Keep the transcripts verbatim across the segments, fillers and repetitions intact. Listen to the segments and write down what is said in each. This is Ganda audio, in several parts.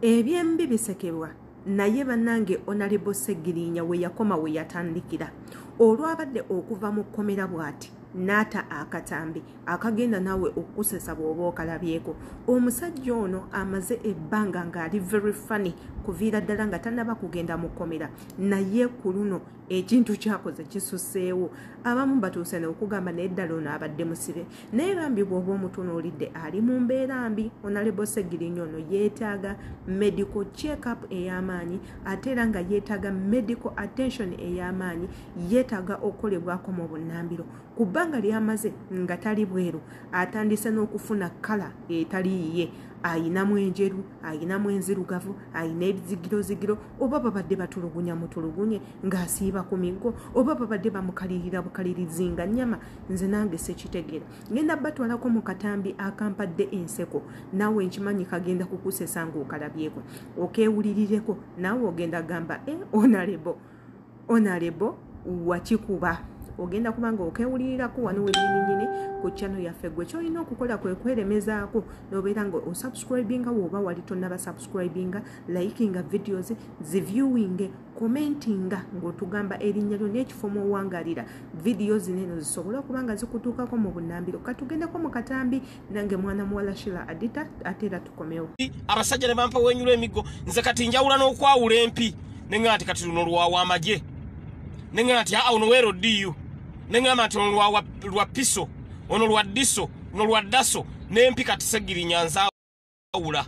ebyembi bisekebwa naye bannange Honorable Segirinya we yakoma we yatandikira olwabadde okuva mu kkomera bw'ati nata akatambi akagenda nawe okusesa bw'oba okalabyeko omusajja ono amaze ebbanga ng'ali very funny kuviira ddala nga tannaba kugenda mu kkomera naye ku luno ekintu kyakoze kisuseewo abamu batuuse n'okugamba naye ddala ono abadde musibe naye bambi bw'oba omutunuulidde ali mu mbeera mbi Honorable Segirinya ono yeetaaga medical check up ey'amaanyi ate era nga yeetaaga medical attention ey'amaanyi yeetaaga okukolebwako mu bunnambiro ku bbanga lyamaze nga tali bweru atandise n'okufuna kala etali yiye ayinamu enjeru ayinamu enzirugavu ayina ebizigirozigiro oba babadde batulugunya mutulugunye ng'asiiba ku miggo oba babadde bamukalirira bukalirizinga nnyama nze nange sekitegeera ngenda batwalako mu katambi akampadde enseko naawe nkimanyi kagenda kukusesa ng'okalabyeko okeewulirireko naawe ogenda gamba e Honorable Honorable wakikuba ogenda kubanga okewulirirako wano wenyininyini ku channel yaffe gwe kyolina okukola kwe kweremezaako nobeera nga osubscribinga woba wali tonnaba subscribinga likinga videos ziviewinge commentinga ng'otugamba erinnya lyo n'ekifo mw'owangalira videos neno zisobola okuba nga zikutuukako mu bunnambiro katugendeko mu katambi nange mwana muwala Shila Adita ate era tukomewo abasajja ne bampa wenyula emigo nze kati njawula n'okwawula empi nenga ati kati luno lwawa amagye nenga ati aa ono wero diyo nenga ati ono lwa lwa piso ono lwa diso ono lwa daso n'empi kati Segirinya nzawula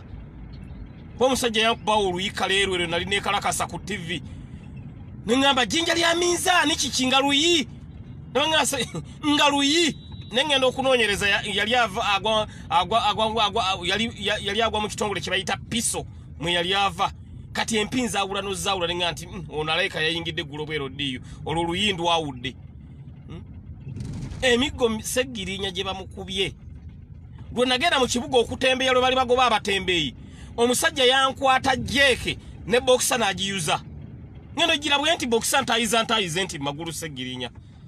bo musajja yankuba oluyika leero ero nali nekalakasa ku T V nengamba jinja lya minzaani kikinga luyi nenga nga luyi nengenda okunoonyereza yali ava agwa agwa agwa yali yali agwa mu kitongole kye bayita piso mwe yali ava kati empinza awula no zawula nenga nti mm, onaleka yayingidde globero diyo olwo luyindu awudde hmm? Emigo Segirinya gye bamukubye lwe nagenda mu kibuga okutembeya lwe bali bagoba abatembeyi omusajja yankwata jeke ne boxer n'agiyuza ngendo gira bwenti boxer ntayiza ntayize nti magulu Segirinya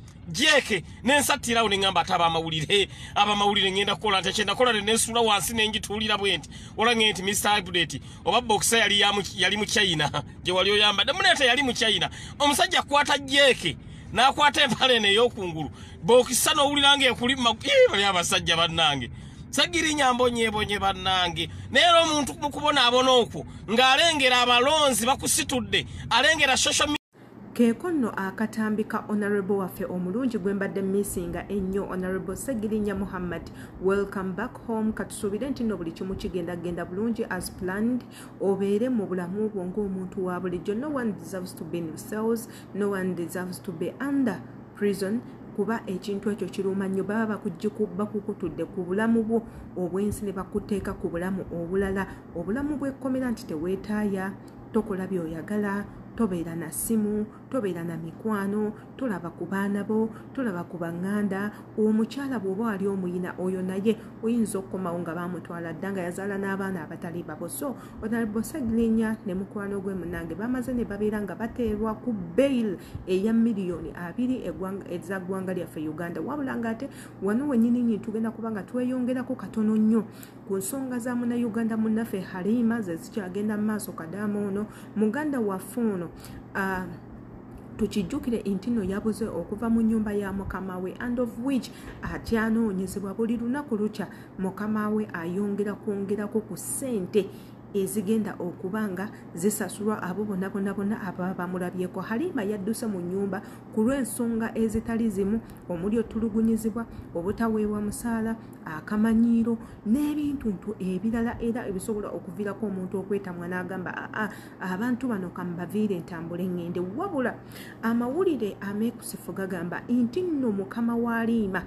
jeke nensatira awo nengamba ataba amawulire aba mawulire ngenda kola nti kyenda kola nesula wansi nenjitulira bwenti ola ngenti Mister Update oba boxer yali ya yali mu China je wali oyamba demunete yali mu China omusajja kwata jeke nakwata empale ne yokungulu boxer no ulirange kuli bali abasajja bannange Segirinya mbonye bonye bannange nero omuntu mukubona abona okwo ng'alengera abalonzi bakusitudde alengera social kekono akatambika Honorable waffe omulungi gwembadde missinga ennyo Honorable Segirinya Muhammad welcome back home katusubire nti no buli kimu kigenda genda bulungi as planned obeere mu bulamu bwo ng'omuntu wa bulijjo no one deserves to be in cells no one deserves to be under prison kuba ekintu ekyo kiruma nnyo baba bakujjikuba kukutudde ku bulamu bwo obwensi ne bakuteeka ku bulamu obulala obulamu bw'ekkomera nti teweetaaya tokola by'oyagala tobeera na simu tobeera na mikwano tolaba ku baana bo tolaba ku baŋŋanda omukyala bw'oba ali omuyina oyo naye oyinza okukomawo nga bamutwala dda nga yazaala n'abaana abatali babo so Honorable Segirinya ne mukwano gwe munange bamaze ne babeera nga bateerwa ku bail eya miliyoni abiri eza ggwanga lyaffe Uganda wabula ng'ate wano wennyini tugenda kuba nga tweyongerako katono nnyo ku nsonga za munnayuganda munnaffe Halima ze zikyagenda mu maaso kadaama ono muganda waffe ono uh, tukijjukire intino yabuze okuva mu nyumba ya mukama we and of which atyanoonyezebwa buli lunaku lukya mukama we ayongera kwongerako ku ssente ezigenda okubanga zisasulwa abo bonna bonna bonna ababa bamulabyeko Halima yadduse mu nyumba ku lw'ensonga ezitali zimu omuli otulugunyizibwa obutaweebwa musaala akamanyiiro n'ebintuntu ebirala era ebisobola okuviirako omuntu okwetamwa n'agamba aa abantu bano kamubaviire entambula engende wabula amawulire ameekusifu gagamba nti nno mukama wa Halima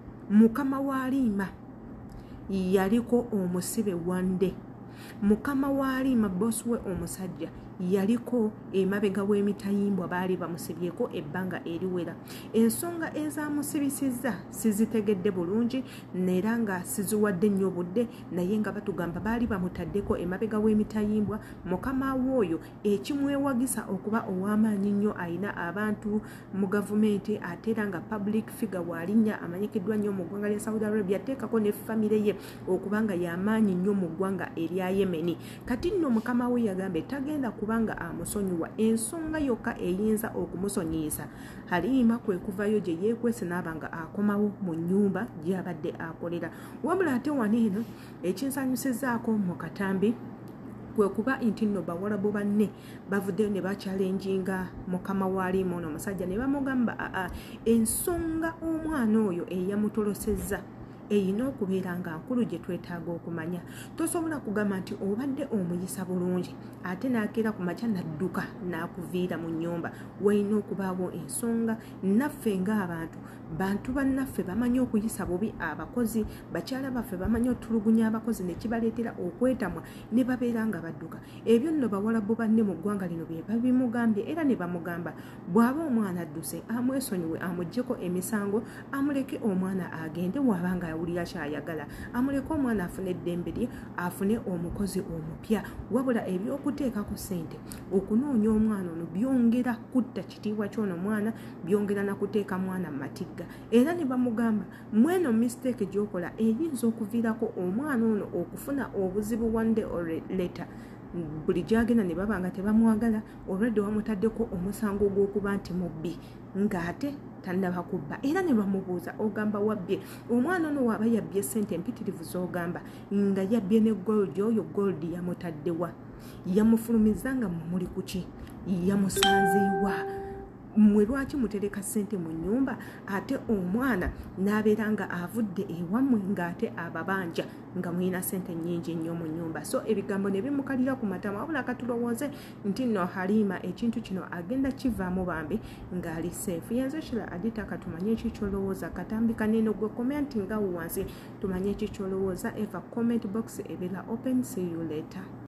mukama wa Halima yaliko omusibe wande mukama wa Halima Bosswe omusajja yaliko emabega w'emitayimbwa baali bamusibyeko ebbanga eriwera. Ensonga ezamusibisizza sizitegedde bulungi neera nga siziwadde nnyo budde, naye nga batugamba baali bamutaddeko emabega w'emitayimbwa. Mukama w'oyo ekimwewagisa okuba ow'amaanyi nnyo, ayina abantu mu gavumenti ate era nga public figure waalinnya amanyikiddwa nnyo mu ggwanga lya Saudi Arabia, ateekako ne famire ye okuba nga y'amaanyi nnyo mu ggwanga erya Yemeni. Kati nno mukama we yagambye tagenda kubanga amusonyiwa, ensonga yokka eyinza okumusonyiisa Halima kwe kuvayo gye yeekwese n'aba nga akomawo mu nnyumba gy'abadde akolera. Wabula ate wano eno ekinsanyusizaako mu katambi kwe kuba nti nno Bawarabu banne bavuddeyo ne bakyalenjinga mukama wa Halima ono omusajja ne bamugamba aa ensonga omwana oyo eyamutolosezza eyina okubeera nga nkulu gye twetaaga okumanya. Tosobola kugamba nti obadde omuyisa bulungi ate n'akeera ku makya n'adduka n'akuviira mu nnyumba. Walina okubaawo ensonga. Naffe ng'abantu bantu bannaffe bamanyi okuyisa bubi abakozi, bakyala baffe bamanyi otulugunya abakozi ne kibaleetera okwetamwa ne babeera nga badduka. Ebyo nno Bawarabu banne mu ggwanga lino bye babimugambye era ne bamugamba bw'aba omwana adduse amwesonyiwe, amuggyeko emisango, amuleke omwana agende waba nga awulira kyayagala, amuleke omwana afune eddembe lye, afune omukozi omupya. Wabula ebyokuteeka ku ssente okunoonya omwana ono byongera kutta kitiibwa ky'ono mwana, byongera na kuteeka mwana matigga. Era ne bamugamba mweno mistake gy'okola eyinza okuviirako omwana ono okufuna obuzibu one day or later. Buli gyagenda ne baba nga tebamwagala, olwedde wamutaddeko omusango gw'okuba nti mubbi ng'ate tannaba kubba. Era ne bamubuuza ogamba wabbye omwana ono waaba yabbye ssente mpitirivu z'ogamba nga yabbye ne gold, oyo gold yamutaddewa, yamufulumiza nga muli kuki, yamusanziiwa, mwe lwaki mutereka ssente mu nnyumba ate omwana n'abeera nga avudde ewammwe ng'ate ababanja nga mulina ssente nnyingi nnyo mu nnyumba. So ebigambo ne bimukalira ku matama, wabula katulowooze nti nno Halima ekintu kino agenda kivaamu bambi ng'ali seefu. Yenze kira adita katumanye ekikyolowooza katambika neno gwe comment nga wansi tumanye ekikyolowooza. Eva comment box ebera open. See you later.